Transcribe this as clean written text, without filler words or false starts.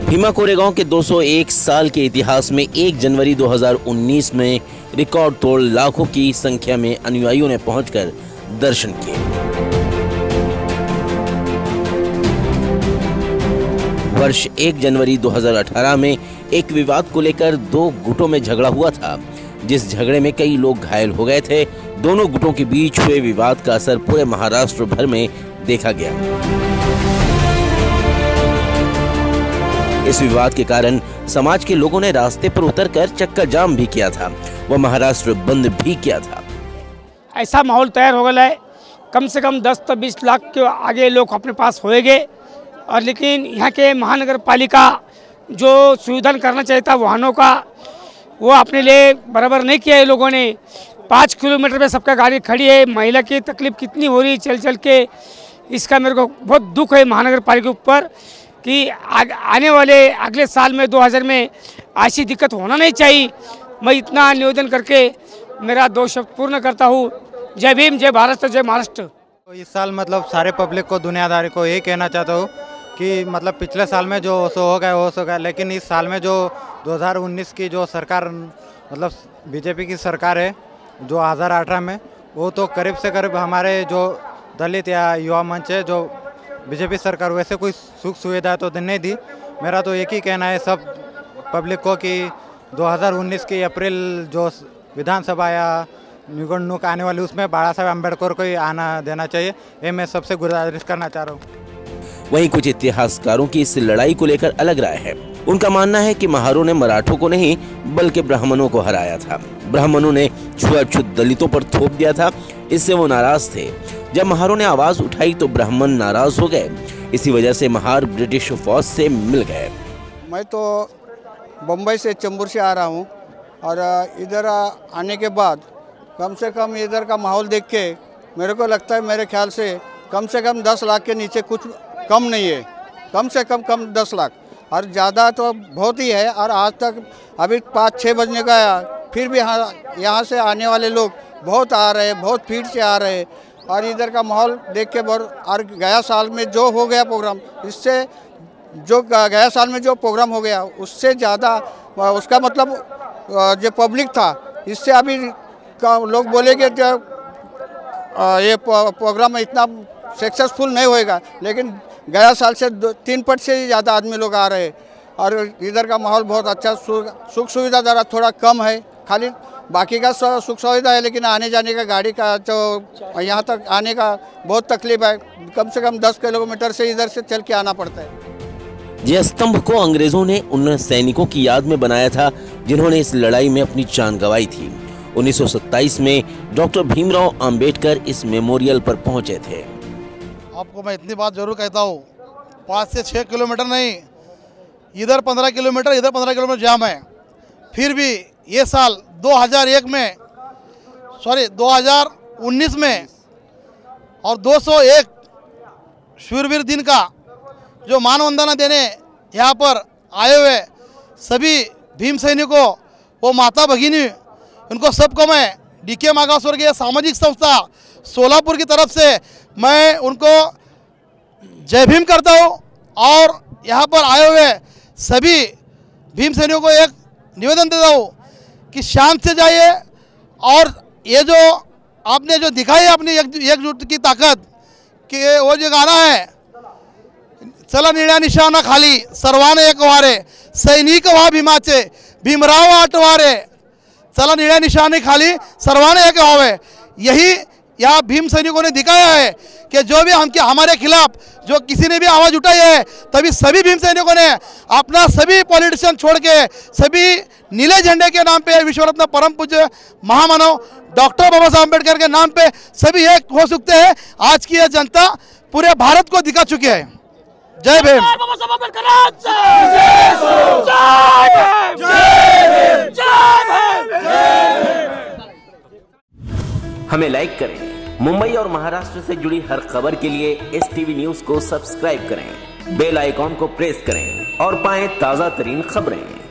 भीमा कोरेगांव के 201 साल के इतिहास में 1 जनवरी 2019 में रिकॉर्ड तोड़ लाखों की संख्या में अनुयायियों ने पहुंचकर दर्शन किए। वर्ष 1 जनवरी 2018 में एक विवाद को लेकर 2 गुटों में झगड़ा हुआ था, जिस झगड़े में कई लोग घायल हो गए थे। दोनों गुटों के बीच हुए विवाद का असर पूरे महाराष्ट्र भर में देखा गया। इस विवाद के कारण समाज के लोगों ने रास्ते पर उतरकर चक्का जाम भी किया था, वह महाराष्ट्र बंद भी किया था। ऐसा माहौल तैयार हो गया है, कम से कम 10 से 20 लाख के आगे लोग अपने पास होएंगे। और लेकिन यहाँ के महानगर पालिका जो सुविधा करना चाहिए था वाहनों का, वो अपने लिए बराबर नहीं किया है लोगों ने। 5 किलोमीटर में सबका गाड़ी खड़ी है। महिला की तकलीफ कितनी हो रही है चल चल के, इसका मेरे को बहुत दुख है महानगर पालिका के ऊपर कि आने वाले अगले साल में 2000 में ऐसी दिक्कत होना नहीं चाहिए। मैं इतना निवेदन करके मेरा 2 शब्द पूर्ण करता हूँ। जय भीम, जय भारत, जय महाराष्ट्र। तो इस साल मतलब सारे पब्लिक को, दुनियादारी को यही कहना चाहता हूँ कि मतलब पिछले साल में जो हो गया, लेकिन इस साल में जो 2019 की जो सरकार मतलब बीजेपी की सरकार है जो 2018 में, वो तो करीब से करीब हमारे जो दलित या युवा मंच है जो बीजेपी सरकार वैसे कोई सुख सुविधा तो नहीं दी। मेरा तो एक ही कहना है सब पब्लिक को कि 2019 की अप्रैल जो विधानसभा या निवडणूक आने वाली उसमें बाबा साहेब अम्बेडकर को ही आना देना चाहिए। ये मैं सबसे गुजारिश करना चाह रहा हूँ। वहीं कुछ इतिहासकारों की इस लड़ाई को लेकर अलग राय है। उनका मानना है कि महारों ने मराठों को नहीं बल्कि ब्राह्मणों को हराया था। ब्राह्मणों ने छुआछूत दलितों पर थोप दिया था, इससे वो नाराज थे। जब महारों ने आवाज उठाई तो ब्राह्मण नाराज हो गए। इसी वजह से महार ब्रिटिश फौज से मिल गए। मैं तो बम्बई से, चेंबूर से आ रहा हूँ और इधर आने के बाद कम से कम इधर का माहौल देख के मेरे को लगता है, मेरे ख्याल से कम 10 लाख के नीचे कुछ कम नहीं है। कम से कम 10 लाख, और ज़्यादा तो बहुत ही है। और आज तक अभी 5-6 बजने का आया, फिर भी यहाँ से आने वाले लोग बहुत आ रहे हैं, बहुत भीड़ से आ रहे हैं। और इधर का माहौल देख के और गया साल में जो हो गया प्रोग्राम, इससे जो गया साल में जो प्रोग्राम हो गया उससे ज़्यादा उसका मतलब जो पब्लिक था, इससे अभी लोग बोले कि ये प्रोग्राम इतना सक्सेसफुल नहीं होएगा, लेकिन गया साल से 3 पट से ही ज़्यादा आदमी लोग आ रहे हैं। और इधर का माहौल बहुत अच्छा, सुख सुविधा ज़रा थोड़ा कम है, खाली बाकी का सुख सुविधा है, लेकिन आने जाने का गाड़ी का तो यहाँ तक आने का बहुत तकलीफ है। कम से कम 10 किलोमीटर से इधर से चल के आना पड़ता है। यह स्तंभ को अंग्रेजों ने उन सैनिकों की याद में बनाया था जिन्होंने इस लड़ाई में अपनी जान गंवाई थी। 1927 में डॉक्टर भीमराव अंबेडकर इस मेमोरियल पर पहुंचे थे। आपको मैं इतनी बात जरूर कहता हूँ, 5 से 6 किलोमीटर नहीं, इधर 15 किलोमीटर, इधर 15 किलोमीटर जाम है। फिर भी ये साल 2019 में और 201 शूरवीर दिन का जो मानवंदना देने यहाँ पर आए हुए सभी भीम सैनिकों, वो माता भगिनी, उनको सबको मैं DK मागास वर्गीय सामाजिक संस्था सोलापुर की तरफ से मैं उनको जय भीम करता हूँ। और यहाँ पर आए हुए सभी भीम सैनिकों को एक निवेदन देता हूँ कि शांत से जाइए। और ये जो आपने जो दिखाई है अपनी एकजुट की ताकत, कि वो जो गाना है, चला निळ्या निशाणा खाली सर्वाने एक वारे, सैनिक व्हा भीमाचे भीमराव आठवारे, चला निळ्या निशाणे खाली सर्वाने एक व्हावे। यही यहाँ भीम सैनिकों ने दिखाया है कि जो भी हमारे खिलाफ जो किसी ने भी आवाज़ उठाई है, तभी सभी भीम सैनिकों ने अपना सभी पॉलिटिशियन छोड़ के सभी नीले झंडे के नाम पे, विश्वरत्न परम पूज्य महामानव डॉक्टर बाबा साहब अम्बेडकर के नाम पे सभी एक हो सकते हैं। आज की यह जनता पूरे भारत को दिखा चुकी है। जय भीम। हमें लाइक करें। मुंबई और महाराष्ट्र से जुड़ी हर खबर के लिए STV न्यूज को सब्सक्राइब करें, बेल आइकॉन को प्रेस करें और पाएं ताजा तरीन खबरें।